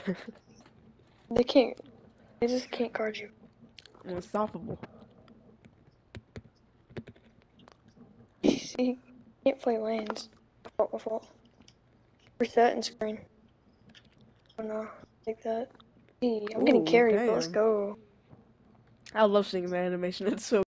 They can't. They just can't guard you. Unstoppable. See, can't play lanes. Default. Reset and screen. Oh no, take that. I'm getting Ooh, carried, but let's damn. go. I love seeing the animation. It's so